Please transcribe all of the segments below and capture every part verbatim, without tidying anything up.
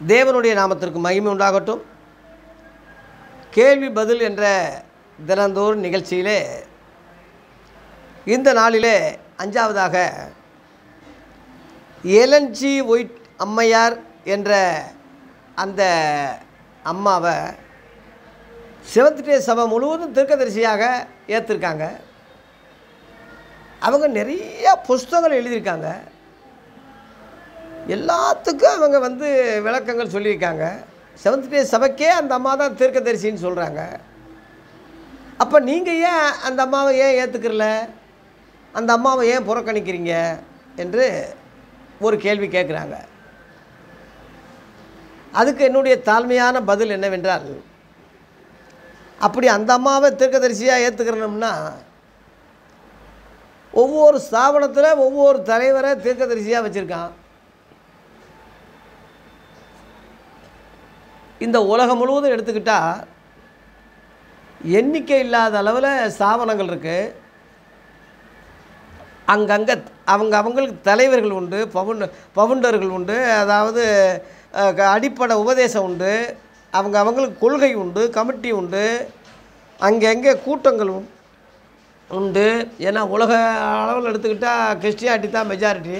தேவனுடைய நாமத்திற்கு மகிமை உண்டாகட்டும். கேள்வி பதில் என்ற தினந்தோறும் நிகழ்ச்சியிலே இந்த நாளிலே அஞ்சாவதாக எலன் ஜி ஒயிட் அம்மையார் என்ற அந்த அம்மாவை செவன்த் டே சபை முழுவதும் தீர்க்கதரிசியாக ஏற்றிருக்காங்க. அவங்க நிறைய புஸ்தகங்கள் எழுதியிருக்காங்க. எல்லாத்துக்கும் அவங்க வந்து விளக்கங்கள் சொல்லியிருக்காங்க. செவன்த் டே சபைக்கே அந்த அம்மா தான் தீர்க்கதரிசின்னு சொல்கிறாங்க. அப்போ நீங்கள் ஏன் அந்த அம்மாவை ஏன் ஏற்றுக்கிறல, அந்த அம்மாவை ஏன் புறக்கணிக்கிறீங்க என்று ஒரு கேள்வி கேட்குறாங்க. அதுக்கு என்னுடைய தாழ்மையான பதில் என்னவென்றால், அப்படி அந்த அம்மாவை தீர்க்கதரிசியாக ஏற்றுக்கிறோம்னா ஒவ்வொரு ஸ்தாபனத்தில் ஒவ்வொரு தலைவரை தீர்க்கதரிசியாக வச்சுருக்கான். இந்த உலகம் முழுவதும் எடுத்துக்கிட்டால் எண்ணிக்கை இல்லாத அளவில் ஸ்தாபனங்கள் இருக்குது. அங்கங்கே அவங்க அவங்களுக்கு தலைவர்கள் உண்டு, பவுண்ட பவுண்டர்கள் உண்டு, அதாவது அடிப்படை உபதேசம் உண்டு, அவங்க அவங்களுக்கு கொள்கை உண்டு, கமிட்டி உண்டு, அங்கங்கே கூட்டங்கள் உண்டு. ஏன்னா உலக அளவில் எடுத்துக்கிட்டால் கிறிஸ்டியானிட்டி தான் மெஜாரிட்டி.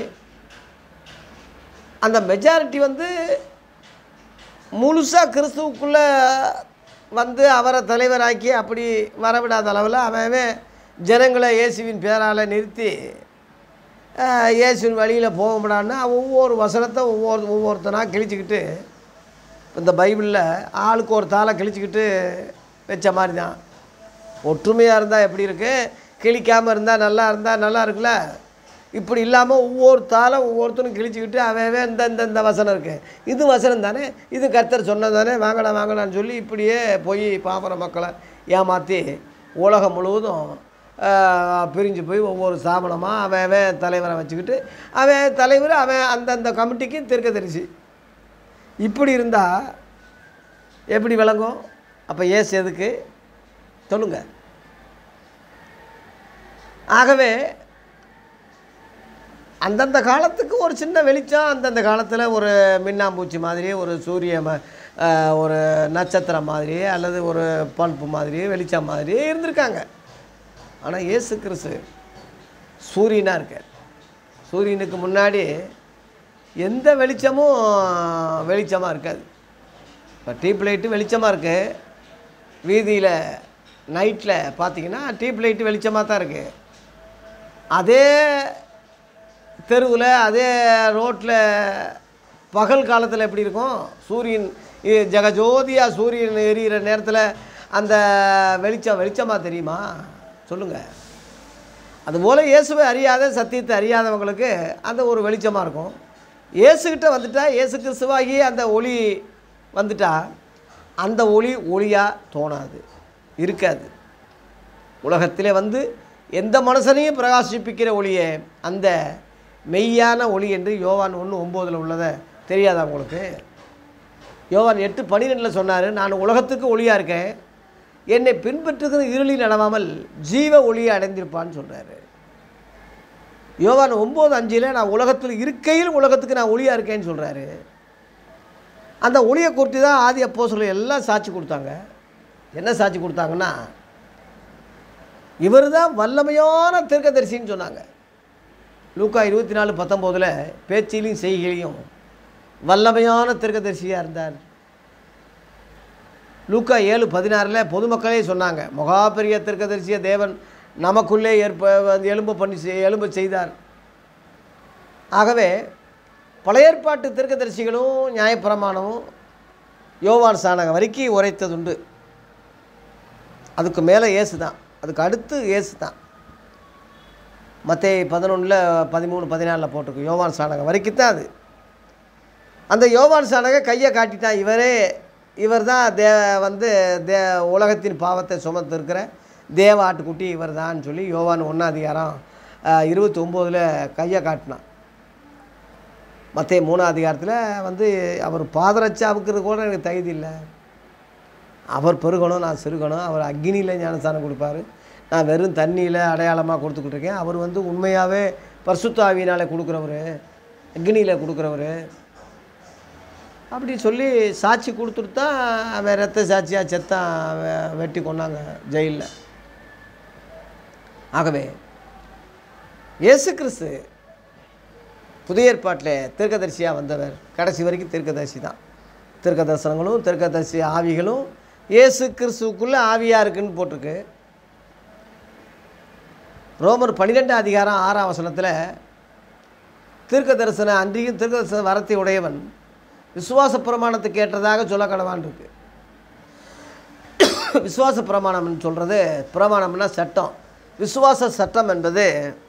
அந்த மெஜாரிட்டி வந்து முழுசாக கிறிஸ்துவுக்குள்ளே வந்து அவரை தலைவராக்கி அப்படி வரவிடாத அளவில் அவன் ஜனங்களை இயேசுவின் பேரால் நிறுத்தி இயேசுவின் வழியில் போக முடியாதுன்னா ஒவ்வொரு வசனத்தை ஒவ்வொரு ஒவ்வொருத்தனாக கிழிச்சிக்கிட்டு, இந்த பைபிளில் ஆளுக்கு ஒரு தாளை கிழிச்சிக்கிட்டு வச்ச மாதிரி தான். ஒற்றுமையாக இருந்தால் எப்படி இருக்குது, கிழிக்காமல் இருந்தால் நல்லா இருந்தால் நல்லா இருக்குல்ல. இப்படி இல்லாமல் ஒவ்வொரு தாளும் ஒவ்வொருத்தரும் கிழிச்சிக்கிட்டு அவன் இந்த இந்த இந்த வசனம் இருக்குது, இது வசனம் தானே, இது கர்த்தர் சொன்னது தானே, வாங்கடா வாங்கடான்னு சொல்லி இப்படியே போய் பாமர மக்களை ஏமாற்றி உலகம் முழுவதும் பிரிஞ்சு போய் ஒவ்வொரு ஸ்தாபனமாக அவன் தலைவரை வச்சுக்கிட்டு அவன் தலைவர் அவன் அந்தந்த கமிட்டிக்கு தீர்க்கதரிசி. இப்படி இருந்தால் எப்படி விளங்கும்? அப்போ ஏசு எதுக்கு சொல்லுங்க? ஆகவே அந்தந்த காலத்துக்கு ஒரு சின்ன வெளிச்சம், அந்தந்த காலத்தில் ஒரு மின்னாம்பூச்சி மாதிரி, ஒரு சூரிய ஒரு நட்சத்திரம் மாதிரி, அல்லது ஒரு பல்ப்பு மாதிரி, வெளிச்சம் மாதிரி இருந்திருக்காங்க. ஆனால் இயேசு கிறிஸ்து சூரியனாக இருக்கார். சூரியனுக்கு முன்னாடி எந்த வெளிச்சமும் வெளிச்சமாக இருக்காது. இப்போ டியூப் லைட்டு வெளிச்சமாக இருக்குது, வீதியில் நைட்டில் பார்த்தீங்கன்னா டியூப் லைட்டு வெளிச்சமாக தான் இருக்குது. அதே தெருவில் அதே ரோட்டில் பகல் காலத்தில் எப்படி இருக்கும்? சூரியன் ஜெகஜோதியாக சூரியன் எரிகிற நேரத்தில் அந்த வெளிச்சம் வெளிச்சமாக தெரியுமா? சொல்லுங்கள். அதுபோல் இயேசுவை அறியாத, சத்தியத்தை அறியாதவங்களுக்கு அந்த ஒரு வெளிச்சமாக இருக்கும். இயேசுக்கிட்ட வந்துட்டால், இயேசு கிறிஸ்துவாகி அந்த ஒளி வந்துட்டால் அந்த ஒளி ஒளியாக தோணாது, இருக்காது. உலகத்திலே வந்து எந்த மனுஷனையும் பிரகாசிப்பிக்கிற ஒளியே அந்த மெய்யான ஒளி என்று யோவான் ஒன்று ஒம்போதில் உள்ளதை தெரியாதா உங்களுக்கு? யோவான் எட்டு பன்னிரெண்டில் சொன்னார், நான் உலகத்துக்கு ஒளியாக இருக்கேன், என்னை பின்பற்றுகிற இருளில் நடவாமல் ஜீவ ஒளியை அடைந்திருப்பான்னு சொல்கிறாரு. யோவான் ஒம்பது அஞ்சில் நான் உலகத்தில் இருக்கையில் உலகத்துக்கு நான் ஒளியாக இருக்கேன்னு சொல்கிறாரு. அந்த ஒளியை குறித்து தான் ஆதி அப்போஸ்தலர்கள் எல்லாம் சாட்சி கொடுத்தாங்க. என்ன சாட்சி கொடுத்தாங்கன்னா, இவர் தான் வல்லமையான தீர்க்கதரிசின்னு சொன்னாங்க. லூக்கா இருபத்தி நாலு பத்தொம்போதில் பேச்சிலையும் செய்கையிலையும் வல்லமையான தீர்க்கதரிசியாக இருந்தார். லூக்கா ஏழு பதினாறில் பொதுமக்களே சொன்னாங்க, மகா பெரிய தீர்க்கதரிசிய தேவன் நமக்குள்ளே ஏற்ப எலும்பு பண்ணி எலும்பு செய்தார். ஆகவே பழைய ஏற்பாட்டு தீர்க்கதரிசிகளும் நியாயப்பிரமாணமும் யோவான் சானகம் வரைக்கும் உரைத்ததுண்டு. அதுக்கு மேலே இயேசு தான், அதுக்கு அடுத்து இயேசு தான். மத்தேயு பதினொன்றில் பதிமூணு பதினாலில் போட்டிருக்கு, யோவான் சானகம் வரைக்கும் தான் அது. அந்த யோவான் சானகம் கையை காட்டிட்டான், இவரே இவர் தான் தே வந்து தே உலகத்தின் பாவத்தை சுமத்திருக்கிற தேவ ஆட்டுக்குட்டி இவர் தான் சொல்லி யோவான் ஒன்றாம் அதிகாரம் இருபத்தி ஒம்போதில் கையை காட்டினான். மத்தேயு மூணாம் அதிகாரத்தில் வந்து அவர் பாதரட்சை அவுக்கிறது கூட எனக்கு தகுதி இல்லை, அவர் பெருகணும் நான் சிறுகணும், அவர் அக்னியில் ஞானஸ்தானம் கொடுப்பார், நான் வெறும் தண்ணியில் அடையாளமாக கொடுத்துக்கிட்டு இருக்கேன். அவர் வந்து உண்மையாகவே பரிசுத்த ஆவியினால் கொடுக்குறவர், அக்னியில் கொடுக்குறவர். அப்படி சொல்லி சாட்சி கொடுத்துட்டு தான் அவன் ரத்த சாட்சியாக செத்தான், வெட்டி கொண்டாங்க ஜெயிலில். ஆகவே இயேசு கிறிஸ்து புதிய ஏற்பாட்டில் தீர்க்கதரிசியாக வந்தவர். கடைசி வரைக்கும் தீர்க்கதரிசி தான். தீர்க்க தரிசனங்களும் தீர்க்கதரிசி ஆவிகளும் இயேசு கிறிஸ்துவுக்குள்ளே ஆவியாக இருக்குன்னு போட்டிருக்கு. ரோமர் பன்னிரெண்டாம் அதிகாரம் ஆறாம் வசனத்தில் தீர்க்க தரிசன அன்றியும் தீர்க்க தரிசன வரத்தை உடையவன் விசுவாச பிரமாணத்துக்கு ஏற்றதாக சொல்ல கடவான் இருக்கு. விசுவாச பிரமாணம்னு சொல்கிறது, பிரமாணம்னா சட்டம். விசுவாச சட்டம் என்பது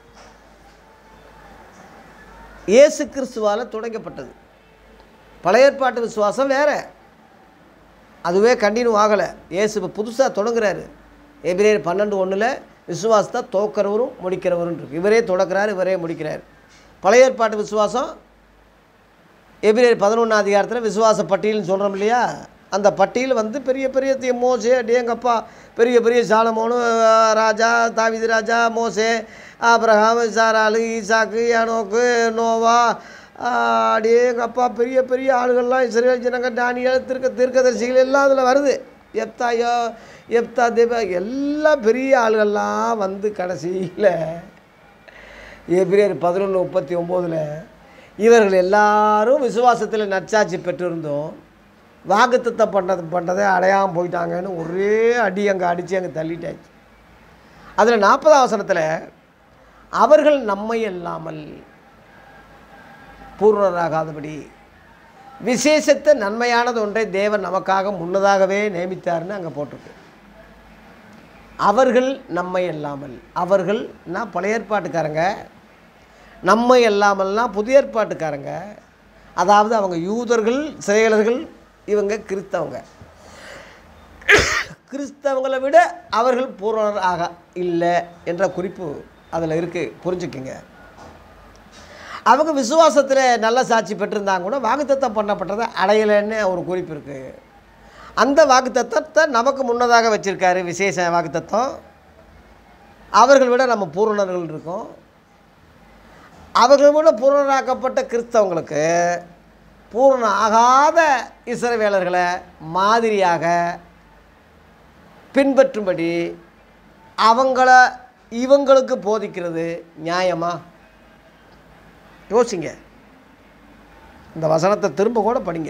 இயேசு கிறிஸ்துவால் தொடங்கப்பட்டது. பழைய ஏற்பாட்டு விசுவாசம் வேறு, அதுவே கண்டினியூ ஆகலை. இயேசு இப்போ புதுசாக தொடங்குறாரு. எபிரேயர் பன்னெண்டு ஒன்றில் விசுவாசத்தை தோக்கிறவரும் முடிக்கிறவரும் இருக்கு. இவரே தொடக்கிறார், இவரே முடிக்கிறார். பழைய ஏற்பாட்டு விசுவாசம் எபிரேயர் பதினொன்றாம் அதிகாரத்தில் விசுவாச பட்டியல்னு சொல்கிறோம் இல்லையா, அந்த பட்டியல் வந்து பெரிய பெரிய மோசே, டேங்கப்பா, பெரிய பெரிய சாலமோனு, ராஜா தாவீது ராஜா, மோசே, ஆபிரகாம், சாராளு, ஈசாக்கு, யானோக்கு, நோவா, டேங்கப்பா, பெரிய பெரிய ஆளுகள்லாம் இஸ்ரவேல் ஜனங்க, தானியேல், தீர்க்க தீர்க்கதரிசிகள் எல்லாம் அதில் வருது. எப்தாயோ, எப்தா தேவ, எல்லாம் பெரிய ஆளுகள்லாம் வந்து கடைசியில் எபிரேயர் பதினொன்று முப்பத்தி ஒம்போதில் இவர்கள் எல்லாரும் விசுவாசத்தில் நற்சாட்சி பெற்றிருந்தோம், வாக்குத்தத்தம் பண்ணது பண்ணதை அடையாமல் போயிட்டாங்கன்னு ஒரே அடி அங்கே அடித்து அங்கே தள்ளிட்டாச்சு. அதில் நாற்பதாம் வசனத்தில் அவர்கள் நம்மை அல்லாமல் பூர்ணராகாதபடி விசேஷத்த நன்மையானது ஒன்றை தேவன் நமக்காக முன்னதாகவே நியமித்தார்னு அங்கே போட்டிருக்கு. அவர்கள் நம்மை அல்லாமல், அவர்கள் நான் பழைய ஏற்பாட்டுக்காரங்க, நம்மை அல்லாமல்னா புதிய ஏற்பாட்டுக்காரங்க. அதாவது அவங்க யூதர்கள், சிறையாளர்கள், இவங்க கிறிஸ்தவங்க. கிறிஸ்தவங்களை விட அவர்கள் பூர்ணர் ஆக இல்லை என்ற குறிப்பு அதில் இருக்குது, புரிஞ்சுக்குங்க. அவங்க விசுவாசத்தில் நல்ல சாட்சி பெற்றிருந்தாங்க கூட வாக்குத்தத்தம் பண்ணப்பட்டதை அடையலைன்னு ஒரு குறிப்பு இருக்குது. அந்த வாக்குத்தத்தத்தை நமக்கு முன்னதாக வச்சுருக்காரு, விசேஷ வாக்குத்தத்தம். அவர்கள் விட நம்ம பூரணர்கள் இருக்கோம். அவர்கள் விட பூரணராக்கப்பட்ட கிறிஸ்தவங்களுக்கு பூரண ஆகாத இஸ்ரவேலர்களை மாதிரியாக பின்பற்றும்படி அவங்கள இவங்களுக்கு போதிக்கிறது நியாயமா? யோசிங்க. இந்த வசனத்தை திரும்ப கூட படிங்க.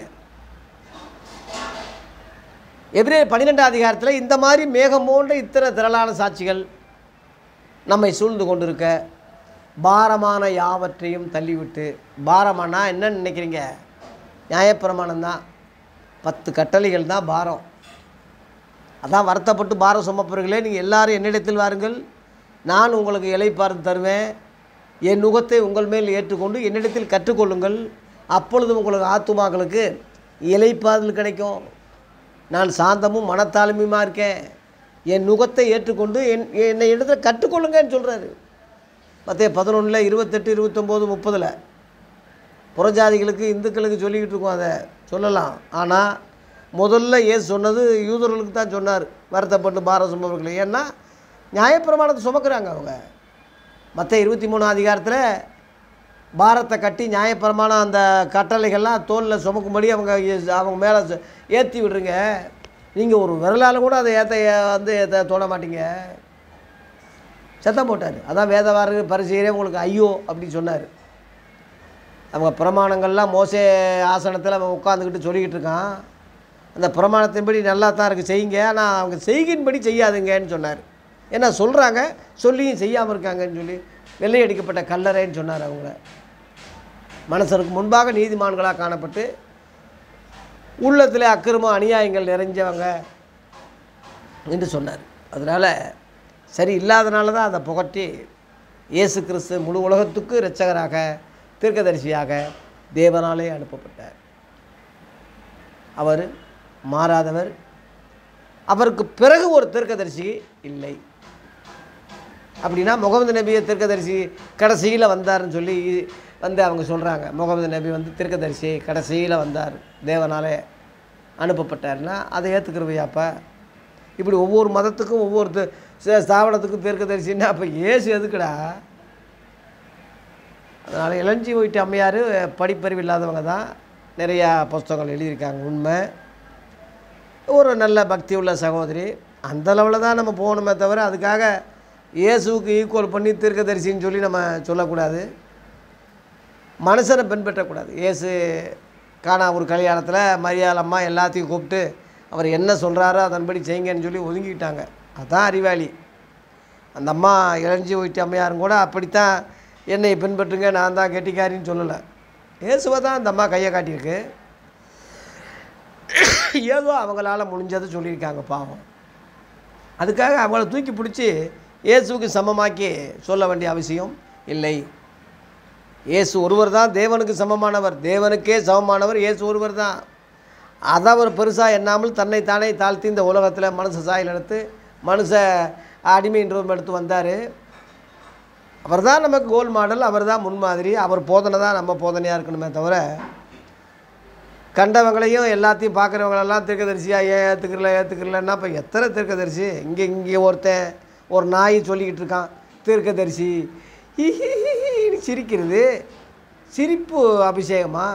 எபிரேயர் பன்னிரெண்டாம் அதிகாரத்தில் இந்த மாதிரி மேகம் போன்ற இத்தனை திரளான சாட்சிகள் நம்மை சூழ்ந்து கொண்டிருக்க பாரமான யாவற்றையும் தள்ளிவிட்டு, பாரமானா என்னன்னு நினைக்கிறீங்க? நியாயப்பிரமாணம் தான், பத்து கட்டளைகள் தான் பாரம். அதான் வருத்தப்பட்டு பாரம் சுமப்பவர்களே, நீங்கள் எல்லாரும் என்னிடத்தில் வாருங்கள், நான் உங்களுக்கு இளைப்பாறுதல் தருவேன். என் நுகத்தை உங்கள் மேல் ஏற்றுக்கொண்டு என்னிடத்தில் கற்றுக்கொள்ளுங்கள், அப்பொழுது உங்களுக்கு ஆத்துமாக்களுக்கு இளைப்பாறுதல் கிடைக்கும். நான் சாந்தமும் மனத்தாழ்மையுமா இருக்கேன். என் நுகத்தை ஏற்றுக்கொண்டு என் என்னை இடத்துல கற்றுக்கொள்ளுங்கன்னு சொல்கிறாரு. மத்திய பதினொன்றில் இருபத்தெட்டு இருபத்தொம்போது முப்பதில் புறஜாதிகளுக்கு இந்துக்களுக்கு சொல்லிக்கிட்டு இருக்கோம், அதை சொல்லலாம். ஆனால் முதல்ல ஏன் சொன்னது யூதர்களுக்கு தான் சொன்னார், வருத்தப்பட்டு பாரம் சுமப்பவர்கள். ஏன்னா நியாயப்பிரமாணத்தை சுமக்கிறாங்க அவங்க. மத்திய இருபத்தி மூணாம் அதிகாரத்தில் பாரத்தை கட்டி நியாயப்பிரமாணம் அந்த கட்டளைகள்லாம் தோலில் சுமக்கும்படி அவங்க அவங்க மேலே ஏற்றி விடுறீங்க. நீங்கள் ஒரு விரலால் கூட அதை ஏற்ற வந்து ஏற்ற தோண மாட்டீங்க. சத்தம் போட்டார். அதான் வேதவார பரிசெயரே உங்களுக்கு ஐயோ அப்படின்னு சொன்னார். அவங்க பிரமாணங்கள்லாம் மோசே ஆசனத்தில் அவன் உட்காந்துக்கிட்டு சொல்லிக்கிட்டு இருக்கான். அந்த பிரமாணத்தின்படி நல்லா தான் இருக்குது, செய்யுங்க, ஆனால் அவங்க செய்கின்படி செய்யாதுங்கன்னு சொன்னார். ஏன்னா சொல்கிறாங்க, சொல்லியும் செய்யாமல் இருக்காங்கன்னு சொல்லி வெள்ளையடிக்கப்பட்ட கல்லறைன்னு சொன்னார். அவங்கள மனசருக்கு முன்பாக நீதிமான்களாக காணப்பட்டு உள்ளத்தில் அக்கிரமம் அநியாயங்கள் நிறைஞ்சவங்க என்று சொன்னார். அதனால் சரி இல்லாதனால தான் அதை புகட்டி இயேசு கிறிஸ்து முழு உலகத்துக்கு இரட்சகராக தீர்க்கதரிசியாக தேவனாலே அனுப்பப்பட்டார். அவர் மாறாதவர். அவருக்கு பிறகு ஒரு தீர்க்கதரிசி இல்லை. அப்படின்னா முகமது நபியை தீர்க்கதரிசி கடைசியில் வந்தார்னு சொல்லி வந்து அவங்க சொல்கிறாங்க. முகமது நபி வந்து தீர்க்கதரிசி கடைசியில் வந்தார், தேவனாலே அனுப்பப்பட்டார்னா அதை ஏற்றுக்கிறவையாப்பா? இப்படி ஒவ்வொரு மதத்துக்கும் ஒவ்வொரு ஸ்தாபனத்துக்கும் தீர்க்கதரிசின்னா அப்போ ஏசு எதுக்குடா? அதனால் இளஞ்சி போயிட்டு அம்மையார் படிப்பறிவு இல்லாதவங்க தான். நிறையா புஸ்தகங்கள் எழுதியிருக்காங்க. உண்மை. ஒரு நல்ல பக்தி உள்ள சகோதரி. அந்த அளவில் தான் நம்ம போகணுமே தவிர அதுக்காக இயேசுவுக்கு ஈக்குவல் பண்ணி தீர்க்கதரிசின்னு சொல்லி நம்ம சொல்லக்கூடாது. மனுஷனை பின்பற்றக்கூடாது. இயேசு காணா ஒரு கல்யாணத்தில் மரியாள் அம்மா எல்லாத்தையும் கூப்பிட்டு அவர் என்ன சொல்கிறாரோ அதன்படி செய்யுங்கன்னு சொல்லி ஒதுங்கிக்கிட்டாங்க. அதுதான் அறிவாளி. அந்த அம்மா இளஞ்சி ஒயிட்டு அம்மையாரும் கூட அப்படித்தான் என்னை பின்பற்றுங்க, நான் தான் கெட்டிக்காரின்னு சொல்லலை. இயேசுவை தான் அந்த அம்மா கையை காட்டியிருக்கு. ஏதோ அவங்களால முடிஞ்சதை சொல்லியிருக்காங்க பாவம். அதுக்காக அவங்கள தூக்கி பிடிச்சி இயேசுவுக்கு சமமாக்கி சொல்ல வேண்டிய அவசியம் இல்லை. இயேசு ஒருவர் தான் தேவனுக்கு சமமானவர். தேவனுக்கே சமமானவர் இயேசு ஒருவர் தான். அதை அவர் பெருசாக எண்ணாமல் தன்னைத்தானே தாழ்த்தி இந்த உலகத்தில் மனுஷ சாயல் எடுத்து மனுஷ அடிமைன்ற எடுத்து வந்தார். அவர் தான் நமக்கு கோல் மாடல், அவர் தான் முன்மாதிரி. அவர் போதனை தான் நம்ம போதனையாக இருக்கணுமே தவிர கண்டவங்களையும் எல்லாத்தையும் பார்க்குறவங்களெல்லாம் தீர்க்கதரிசியாக ஏன் ஏற்றுக்கிறல ஏற்றுக்கிறலன்னா இப்போ எத்தனை தீர்க்கதரிசி இங்கே இங்கே ஒருத்தன் ஒரு நாய் சொல்லிக்கிட்டு இருக்கான் தீர்க்கதரிசி சிரிக்கிறது சிரிப்பு அபிஷேகமா.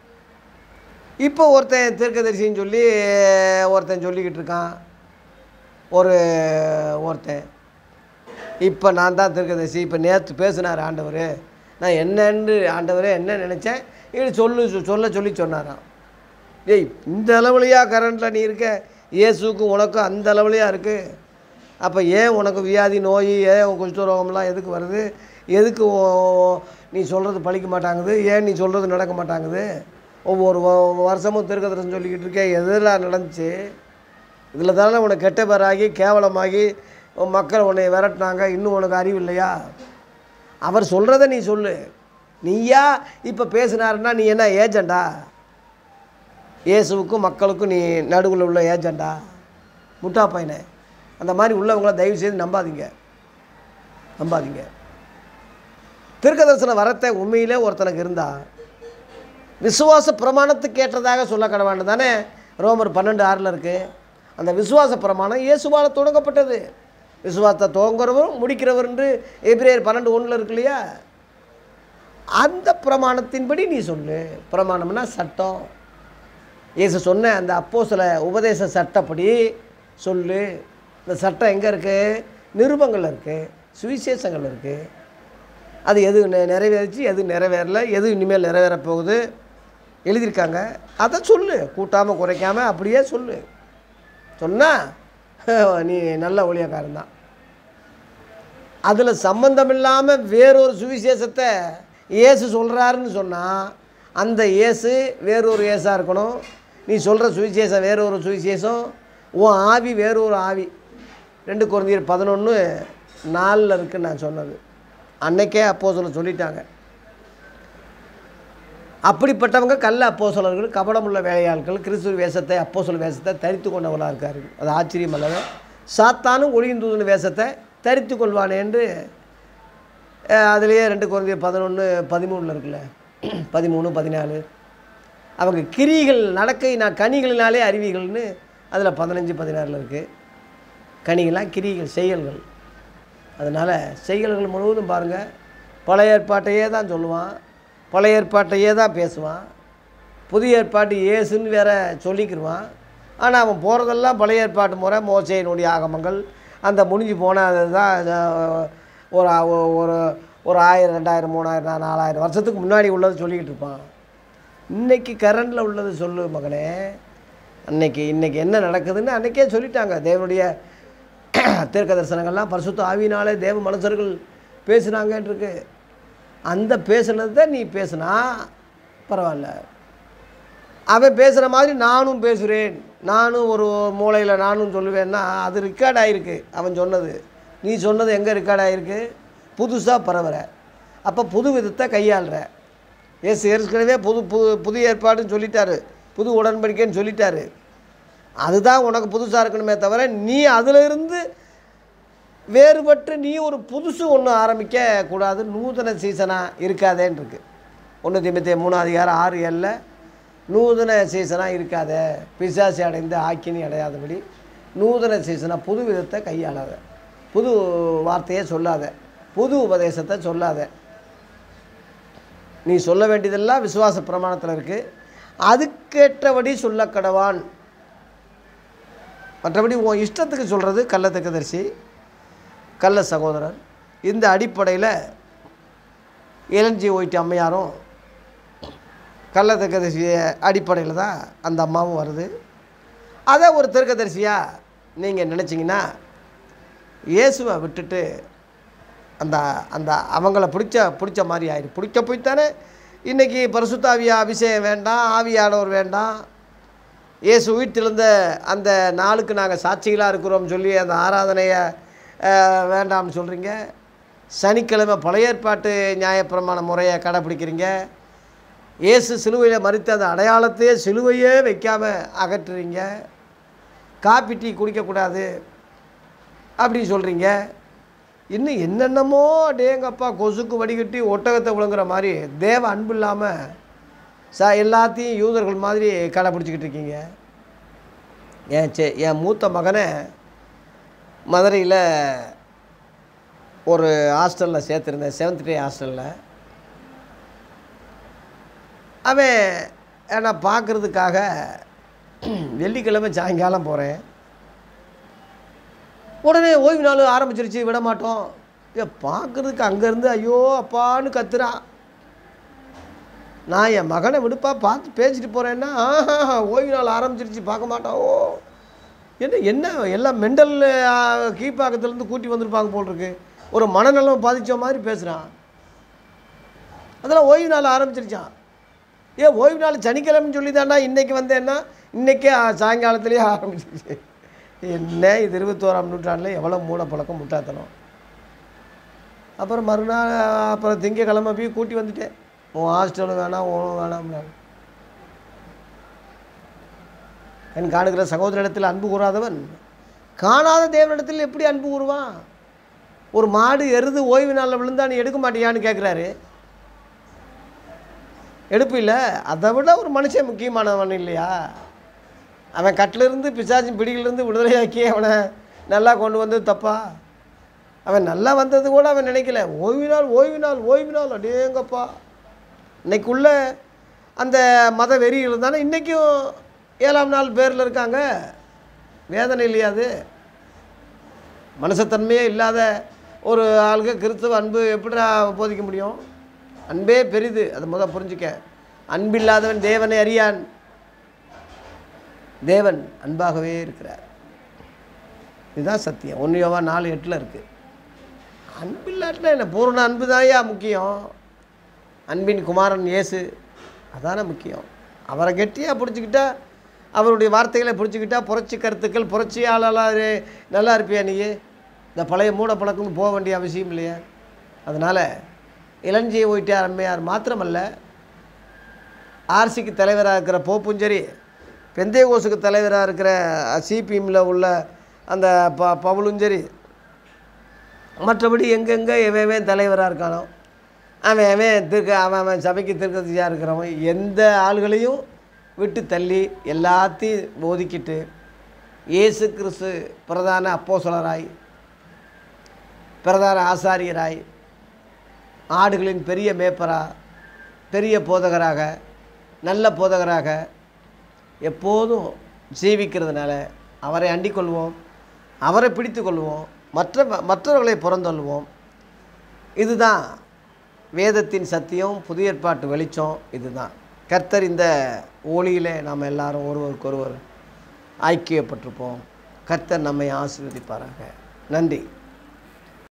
இப்போ ஒருத்தன் தீர்க்கதரிசின்னு சொல்லி ஒருத்தன் சொல்லிக்கிட்டு இருக்கான். ஒரு ஒருத்தன் இப்போ நான் தான் தீர்க்கதரிசி, இப்போ நேற்று பேசினார் ஆண்டவர், நான் என்னன்னு ஆண்டவரே என்ன நினச்சேன் இது சொல்லு சொல்ல சொல்லி சொன்னாராம். ஏய், இந்த அளவுலையா கரண்டில் நீ இருக்க? இயேசுக்கும் உனக்கும் அந்த அளவுலையா இருக்குது? அப்போ ஏன் உனக்கு வியாதி நோய் ஏன் உன் குஷ்டரோகம்லாம் எதுக்கு வருது? எதுக்கு நீ சொல்கிறது பழிக்க மாட்டாங்குது? ஏன் நீ சொல்கிறது நடக்க மாட்டாங்குது? ஒவ்வொரு வருஷமும் தீர்க்கதரிசனம் சொல்லிக்கிட்டு இருக்கேன், எதெல்லாம் நடந்துச்சு? இதில் தானே உனக்கு கெட்ட பேராகி கேவலமாகி மக்கள் உன்னை விரட்டினாங்க. இன்னும் உனக்கு அறிவு இல்லையா? அவர் சொல்கிறத நீ சொல்லு. நீயா இப்போ பேசினாருன்னா நீ என்ன ஏஜெண்டா? இயேசுவுக்கும் மக்களுக்கும் நீ நடுவில் உள்ள ஏஜெண்டா? முட்டா பையனை. அந்த மாதிரி உள்ளவங்கள தயவு செய்து நம்பாதீங்க, நம்பாதீங்க. தீர்க்கதரிசன வரத்தை உண்மையிலே ஒருத்தனுக்கு இருந்தால் விசுவாச பிரமாணத்துக்கு ஏற்றதாக சொல்ல கடவாண்டு தானே ரோமர் பன்னெண்டு ஆறில் இருக்குது. அந்த விசுவாச பிரமாணம் இயேசுவால் தொடங்கப்பட்டது. விசுவாசத்தை துவங்குறவரும் முடிக்கிறவர் என்று எபிரேயர் பன்னெண்டு ஒன்றில் இருக்கு இல்லையா? அந்த பிரமாணத்தின்படி நீ சொல்லு. பிரமாணம்னா சட்டம். இயேசு சொன்ன அந்த அப்போஸ்தல உபதேச சட்டப்படி சொல்லு. இந்த சட்டம் எங்கே இருக்குது? நிருபங்கள் இருக்குது, சுவிசேஷங்கள் இருக்குது. அது எது நிறைவேறிச்சு, எது நிறைவேறல, எது இனிமேல் நிறைவேற போகுது எழுதியிருக்காங்க. அதை சொல்லு. கூட்டாமல் குறைக்காமல் அப்படியே சொல்லு. சொன்னால் நீ நல்ல ஊழியக்காரன் தான். அதில் சம்பந்தம் இல்லாமல் வேறொரு சுவிசேஷத்தை இயேசு சொல்கிறாருன்னு சொன்னால் அந்த இயேசு வேறொரு இயேசாக இருக்கணும். நீ சொல்கிற சுவிசேஷம் வேறொரு சுவிசேஷம், உன் ஆவி வேறொரு ஆவி. ரெண்டு கொரிந்தியர் பதினொன்று நாலில் இருக்குன்னு நான் சொன்னது அன்னைக்கே அப்போஸ்தலர் சொல்லிட்டாங்க. அப்படிப்பட்டவங்க கள்ள அப்போஸ்தலர்கள், கபடமுள்ள வேலையாட்கள், கிறிஸ்துவ வேஷத்தை அப்போஸ்தல வேஷத்தை தரித்து கொண்டவர்களாக இருக்கார்கள். அது ஆச்சரியம் அல்லது? சாத்தானும் ஒளியின் தூதன் வேஷத்தை தரித்து கொள்வானே என்று அதுலேயே ரெண்டு கொரிந்தியர் பதினொன்று பதிமூணில் இருக்குல்ல, பதிமூணு பதினாலு. அவங்க கிரிகள் நடக்கை நான் கனிகளினாலே அறிவிகள்னு அதில் பதினஞ்சு பதினாறில் இருக்குது. கனிகள்லாம் கிரிகள் செயல்கள். அதனால் செயல்கள் முழுவதும் பாருங்கள், பழைய ஏற்பாட்டையே தான் சொல்லுவான், பழைய ஏற்பாட்டையே தான் பேசுவான், புதிய ஏற்பாட்டு இயேசுன்னு வேற சொல்லிக்கிடுவான். ஆனால் அவன் போகிறதெல்லாம் பழைய ஏற்பாட்டு முறை, மோசேயினுடைய ஆகமங்கள், அந்த முடிஞ்சு போன அது தான் ஒரு ஒரு ஒரு ஆயிரம் ரெண்டாயிரம் மூணாயிரம் நாலாயிரம் வருஷத்துக்கு முன்னாடி உள்ளது சொல்லிக்கிட்டு இருப்பான். இன்றைக்கி கரண்டில் உள்ளது சொல்லு மகனே. அன்னைக்கு இன்றைக்கி என்ன நடக்குதுன்னு அன்றைக்கே சொல்லிட்டாங்க. தேவனுடைய தீர்க்க தரிசனங்கள்லாம் பரிசுத்த ஆவியினாலே தேவ மனுஷர்கள் பேசுனாங்கன்றிருக்கு. அந்த பேசுனது தான் நீ பேசுனா பரவாயில்ல. அவன் பேசுகிற மாதிரி நானும் பேசுகிறேன், நானும் ஒரு மூளையில் நானும் சொல்லுவேன்னா அது ரெக்கார்ட் ஆகிருக்கு. அவன் சொன்னது நீ சொன்னது எங்கே ரெக்கார்ட் ஆகிருக்கு? புதுசாக பரவுற. அப்போ புது விதத்தை கையாளுற. ஏசு ஏற்கனவே புது புது புதிய ஏற்பாடுன்னு சொல்லிட்டாரு, புது உடன்படிக்கைன்னு சொல்லிட்டாரு. அதுதான் உனக்கு புதுசாக இருக்கணுமே தவிர நீ அதிலிருந்து வேறுபட்டு நீ ஒரு புதுசு ஒன்று ஆரம்பிக்க கூடாது. நூதன சீசனாக இருக்காதேன்னு இருக்கு. ஒன்று தீமோத்தேயு மூணாம் அதிகாரம் ஆறு ஏழில் நூதன சீசனாக இருக்காத, பிசாசு அடைந்து ஆக்கினி அடையாதபடி நூதன சீசனாக புது விதத்தை கையாளாத, புது வார்த்தையை சொல்லாத, புது உபதேசத்தை சொல்லாத. நீ சொல்ல வேண்டியதெல்லாம் விசுவாச பிரமாணத்தில் இருக்குது. அதுக்கேற்றபடி சொல்ல கடவான். மற்றபடி உன் இஷ்டத்துக்கு சொல்கிறது கள்ள தீர்க்கதரிசி, கள்ள சகோதரர். இந்த அடிப்படையில் எல்என்ஜி ஒயிட் அம்மையாரும் கள்ள தீர்க்கதரிசி அடிப்படையில் தான் அந்த அம்மாவும் வருது. அதை ஒரு தீர்க்கதரிசியாக நீங்கள் நினச்சிங்கன்னா இயேசுவை விட்டுட்டு அந்த அந்த அவங்கள பிடிச்ச பிடிச்ச மாதிரி ஆயிடும். பிடிக்க போய்த்தானே இன்றைக்கி பரிசுத்த ஆவியா அபிஷேகம் வேண்டாம், ஆவியானவர் வேண்டாம், இயேசு உயிர்த்தெழுந்த அந்த நாளுக்கு நாங்கள் சாட்சிகளாக இருக்கிறோம்னு சொல்லி அந்த ஆராதனையை வேண்டாம்னு சொல்கிறீங்க. சனிக்கிழமை பழைய ஏற்பாட்டு நியாயப்பிரமாண முறையை கடைப்பிடிக்கிறீங்க. இயேசு சிலுவையில் மரித்த அந்த அடையாளத்தையே சிலுவையே வைக்காமல் அகற்றுறீங்க. காப்பி டீ குடிக்கக்கூடாது அப்படி சொல்கிறீங்க. இன்னும் என்னென்னமோ டேங்கப்பா கொசுக்கு வடிகட்டி ஒட்டகத்தை விழுங்குற மாதிரி தேவ அன்பு இல்லாமல் ச எல்லாத்தையும் யூதர்கள் மாதிரி கடைப்பிடிச்சிக்கிட்டு இருக்கீங்க. என் சே என் மூத்த மகனை மதுரையில் ஒரு ஹாஸ்டலில் சேர்த்துருந்தேன், செவன்த் டே ஹாஸ்டலில். அவன் என்னை பார்க்குறதுக்காக வெள்ளிக்கிழமை சாயங்காலம் போகிறேன். உடனே ஓய்வு நாள் ஆரம்பிச்சிருச்சு, விட மாட்டோம். ஏ பார்க்குறதுக்கு அங்கேருந்து ஐயோ அப்பான்னு கத்துறான். நான் என் மகனை விடுப்பா பார்த்து பேசிட்டு போகிறேன்னா ஆஹா ஓய்வு நாள் ஆரம்பிச்சிருச்சு பார்க்க மாட்டான். ஓ என்ன என்ன எல்லாம் மெண்டல் கீழ்ப்பாக்கத்துலேருந்து கூட்டி வந்திருப்பாங்க போல் இருக்கு, ஒரு மனநலம் பாதித்த மாதிரி பேசுகிறான். அதெல்லாம் ஓய்வு நாள் ஆரம்பிச்சிருச்சான். ஏன் ஓய்வு நாள் சனிக்கிழமைன்னு சொல்லி தாண்டா இன்றைக்கி வந்தேன்னா இன்றைக்கே சாயங்காலத்துலேயே ஆரம்பிச்சிருச்சு. என்ன இது இருபத்தோராம் நூற்றாண்டில் எவ்வளோ மூட பழக்கம் முட்டாத்தனம். அப்புறம் மறுநாள் அப்புறம் திங்கக்கிழமை போய் கூட்டி வந்துட்டேன். உன் ஹாஸ்டலும் வேணாம் ஓனும் வேணாம். என் காணுகிற சகோதரிடத்தில் அன்பு கூறாதவன் காணாத தேவனிடத்தில் எப்படி அன்பு கூறுவான்? ஒரு மாடு எருது ஓய்வு நாளில் விழுந்தா நீ எடுக்க மாட்டியான்னு கேட்குறாரு. எடுப்பு இல்லை. அதை விட ஒரு மனுஷன் முக்கியமானவன் இல்லையா? அவன் கட்டிலிருந்து பிசாசின் பிடியிலிருந்து விடுதலையாக்கி அவனை நல்லா கொண்டு வந்தது தப்பா? அவன் நல்லா வந்தது கூட அவன் நினைக்கல. ஓய்வு நாள் ஓய்வு நாள் ஓய்வு நாள் அடேங்கப்பா. இன்றைக்குள்ள அந்த மத வெறிகள் தானே இன்றைக்கும் ஏழாம் நாள் பேரில் இருக்காங்க. வேதனை இல்லையா? அது மனுஷத்தன்மையே இல்லாத ஒரு ஆளுக்கு கிறிஸ்துவ அன்பு எப்படிடா போதிக்க முடியும்? அன்பே பெரிது, அதை முதல் புரிஞ்சுக்க. அன்பில்லாதவன் தேவனை அறியான். தேவன் அன்பாகவே இருக்கிறார். இதுதான் சத்தியம். ஒன்று யோவா நாலு எட்டில் இருக்குது. அன்பில்லாட்டினா என்ன? பூர்ண அன்பு தான்யா முக்கியம். அன்பின் குமாரன் இயேசு அதானே முக்கியம். அவரை கெட்டியாக பிடிச்சிக்கிட்டா, அவருடைய வார்த்தைகளை பிடிச்சிக்கிட்டா புரட்சி கருத்துக்கள் புரட்சி ஆளாளர் நல்லா இருப்பியா நீ? இந்த பழைய மூட பழக்கம் போக வேண்டிய அவசியம் இல்லையா? அதனால் இளஞ்சியை ஒயிட்டார் அம்மையார் மாத்திரமல்ல, ஆர்சிக்கு தலைவராக இருக்கிற போப்பும் சரி, பெந்தேகோஸுக்கு தலைவராக இருக்கிற சிபிஎம்மில் உள்ள அந்த ப பவுலும் சரி, மற்றபடி எங்கெங்கே எவன் தலைவராக இருக்கானோ அவன் அவன் திருக்க அவன் அவன் சபைக்கு திருக்கதியாக இருக்கிறவன் எந்த ஆள்களையும் விட்டு தள்ளி எல்லாத்தையும் ஒதுக்கிட்டு இயேசு கிறிஸ்து பிரதான அப்போஸ்தலராய், பிரதான ஆசாரியராய், ஆடுகளின் பெரிய மேய்ப்பரா, பெரிய போதகராக, நல்ல போதகராக எப்போதும் ஜீவிக்கிறதுனால அவரை அண்டிக் கொள்வோம், அவரை பிடித்து கொள்வோம், மற்ற மற்றவர்களை புறந்தொள்வோம். இதுதான் வேதத்தின் சத்தியம், புதிய ஏற்பாட்டு வெளிச்சம். இதுதான் கர்த்தர். இந்த ஒளியிலே நாம் எல்லாரும் ஒருவருக்கொருவர் ஐக்கியப்பட்டிருப்போம். கர்த்தர் நம்மை ஆசீர்வதிப்பாராக. நன்றி.